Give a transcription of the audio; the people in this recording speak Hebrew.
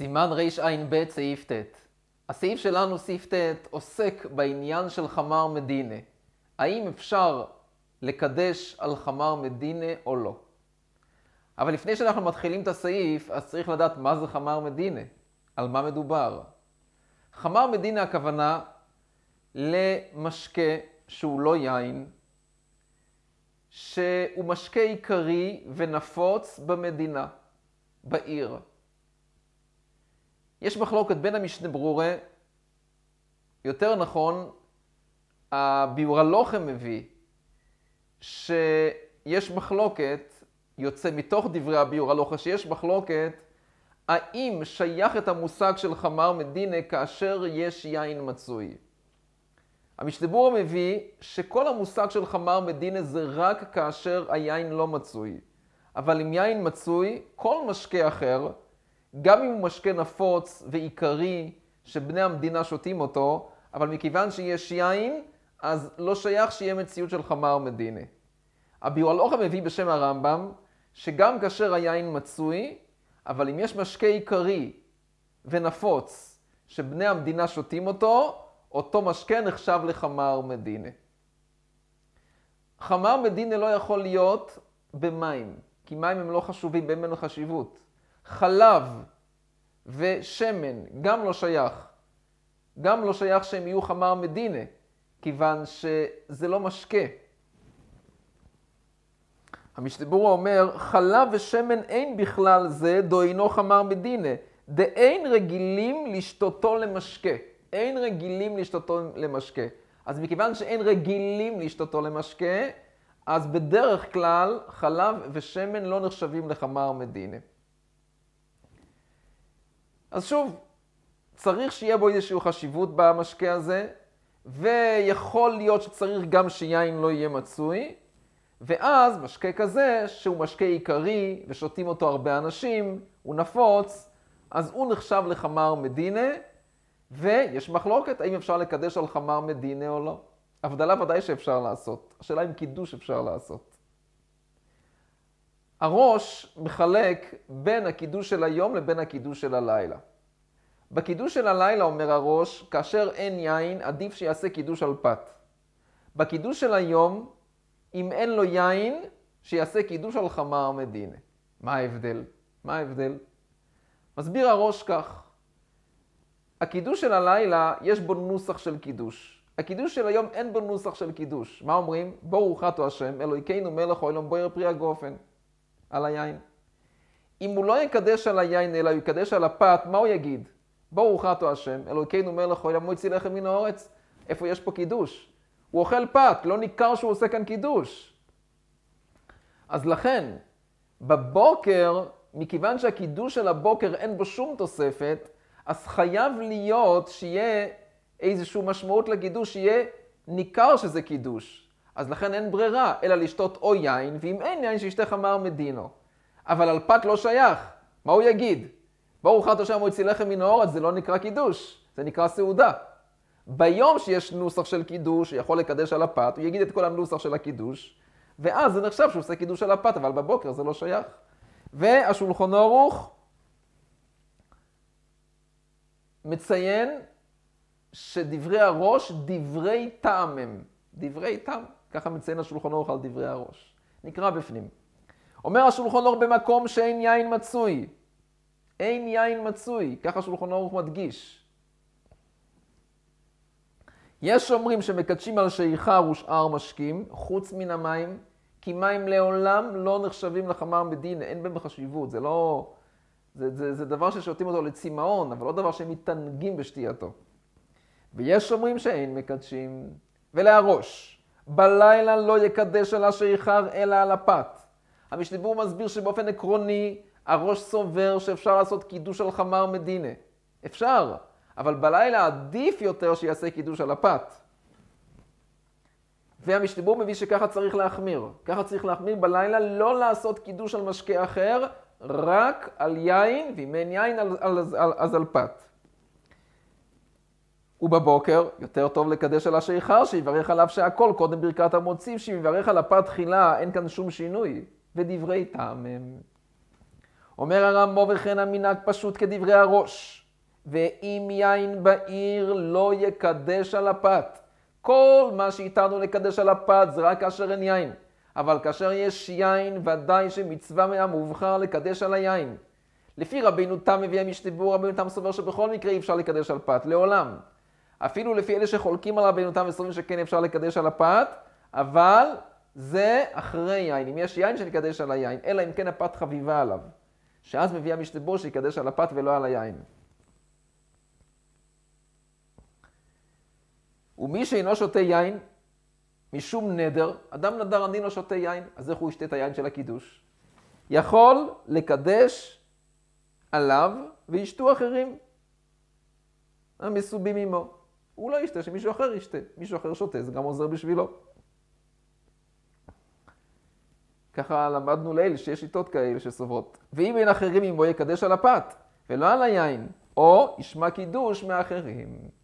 סימן רע"ב סעיף ט'. הסעיף שלנו, סעיף ט', עוסק בעניין של חמר מדינה. האם אפשר לקדש על חמר מדינה או לא? אבל לפני שאנחנו מתחילים את הסעיף, אז צריך לדעת מה זה חמר מדינה, על מה מדובר. חמר מדינה הכוונה למשקה שהוא לא יין, שהוא משקה עיקרי ונפוץ במדינה, בעיר. יש מחלוקת בין המשנה ברורה, יותר נכון, הביאור הלוחם מביא, שיש מחלוקת, יוצא מתוך דברי הביאור הלוחם, שיש מחלוקת, האם שייך את המושג של חמר מדינה כאשר יש יין מצוי. המשנה ברורה מביא שכל המושג של חמר מדינה זה רק כאשר היין לא מצוי. אבל אם יין מצוי, כל משקה אחר, גם אם הוא משקה נפוץ ועיקרי שבני המדינה שותים אותו, אבל מכיוון שיש יין, אז לא שייך שיהיה מציאות של חמר מדינה. הביאור הלוחם מביא בשם הרמב"ם, שגם כאשר היין מצוי, אבל אם יש משקה עיקרי ונפוץ שבני המדינה שותים אותו, אותו משקה נחשב לחמר מדינה. חמר מדינה לא יכול להיות במים, כי מים הם לא חשובים, בהם אין חשיבות. חלב ושמן גם לא שייך. גם לא שייך שהם יהיו חמר מדינה, כיוון שזה לא משקה. המשנה ברורה אומר, חלב ושמן אין בכלל זה דאינו חמר מדינה, דאין רגילים לשתותו למשקה. אין רגילים לשתותו למשקה. אז מכיוון שאין רגילים לשתותו למשקה, אז בדרך כלל חלב ושמן לא נחשבים לחמר מדינה. אז שוב, צריך שיהיה בו איזושהי חשיבות במשקה הזה, ויכול להיות שצריך גם שיין לא יהיה מצוי, ואז משקה כזה, שהוא משקה עיקרי, ושותים אותו הרבה אנשים, הוא נפוץ, אז הוא נחשב לחמר מדינה, ויש מחלוקת האם אפשר לקדש על חמר מדינה או לא. הבדלה ודאי שאפשר לעשות. השאלה אם קידוש אפשר לעשות. הראש מחלק בין הקידוש של היום לבין הקידוש של הלילה. בקידוש של הלילה אומר הראש, כאשר אין יין, עדיף שיעשה קידוש על פת. בקידוש של היום, אם אין לו יין, שיעשה קידוש על חמר מדינה. מה ההבדל? מה ההבדל? מסביר הראש כך. הקידוש של הלילה, יש בו נוסח של קידוש. הקידוש של היום אין בו נוסח של קידוש. מה אומרים? ברוך אתה השם, אלוהינו מלך העולם בוער פרי הגופן. על היין. אם הוא לא יקדש על היין, אלא הוא יקדש על הפת, מה הוא יגיד? ברוך אתה השם, אלוהינו מלך העולם מוציא לחם מן הארץ. איפה יש פה קידוש? הוא אוכל פת, לא ניכר שהוא עושה כאן קידוש. אז לכן, בבוקר, מכיוון שהקידוש של הבוקר אין בו שום תוספת, אז חייב להיות שיהיה איזשהו משמעות לקידוש, שיהיה ניכר שזה קידוש. אז לכן אין ברירה, אלא לשתות או יין, ואם אין יין שישתה חמר מדינו. אבל על פת לא שייך. מה הוא יגיד? ברוך אתה השם מוציא לחם מן הארץ, זה לא נקרא קידוש, זה נקרא סעודה. ביום שיש נוסח של קידוש, שיכול לקדש על הפת, הוא יגיד את כל הנוסח של הקידוש, ואז זה נחשב שהוא עושה קידוש על הפת, אבל בבוקר זה לא שייך. והשולחן ערוך מציין שדברי הראש דברי טעם הם. דברי טעם, ככה מציין השולחן ערוך על דברי הראש. נקרא בפנים. אומר השולחן ערוך במקום שאין יין מצוי. אין יין מצוי, ככה השולחן ערוך מדגיש. יש אומרים שמקדשים על שיכר ושאר משקים, חוץ מן המים, כי מים לעולם לא נחשבים לחמר מדינה, אין בהם חשיבות, זה דבר ששותים אותו לצמאון, אבל לא דבר שמתענגים בשתייתו. ויש אומרים שאין מקדשים, ולהראש, בלילה לא יקדש על השיכר אלא על הפת. המשנה ברורה מסביר שבאופן עקרוני, הראש סובר שאפשר לעשות קידוש על חמר מדינה. אפשר, אבל בלילה עדיף יותר שיעשה קידוש על הפת. והמשנה ברורה מביא שככה צריך להחמיר. ככה צריך להחמיר בלילה, לא לעשות קידוש על משקה אחר, רק על יין, ואם אין יין אז על פת. ובבוקר, יותר טוב לקדש על השיכר, שיברך עליו שהכל, קודם ברכת המוציא, שיברך על הפת תחילה, אין כאן שום שינוי. ודברי טעם הם. אומר הרמב"ם, וכן המנהג פשוט כדברי הראש. ואם יין בעיר לא יקדש על הפת. כל מה שהתרנו לקדש על הפת זה רק כאשר אין יין. אבל כאשר יש יין, ודאי שמצווה מהמובחר לקדש על היין. לפי רבינו תם מביא המשתבור, רבינו תם סובר שבכל מקרה אי אפשר לקדש על פת, לעולם. אפילו לפי אלה שחולקים על רבינו תם וסוברים שכן אפשר לקדש על הפת, אבל זה אחרי יין. אם יש יין שנקדש על היין, אלא אם כן הפת חביבה עליו. שאז מביא המשתבור שיקדש על הפת ולא על היין. ומי שאינו שותה יין, משום נדר, אדם נדר אני לא שותה יין, אז איך הוא ישתה את היין של הקידוש? יכול לקדש עליו וישתו אחרים המסובים עמו. הוא לא ישתה, שמישהו אחר ישתה. מישהו אחר שותה, זה גם עוזר בשבילו. ככה למדנו ליל שיש שיטות כאלה שסוברות. ואם אין אחרים עמו יקדש על הפת ולא על היין, או ישמע קידוש מאחרים.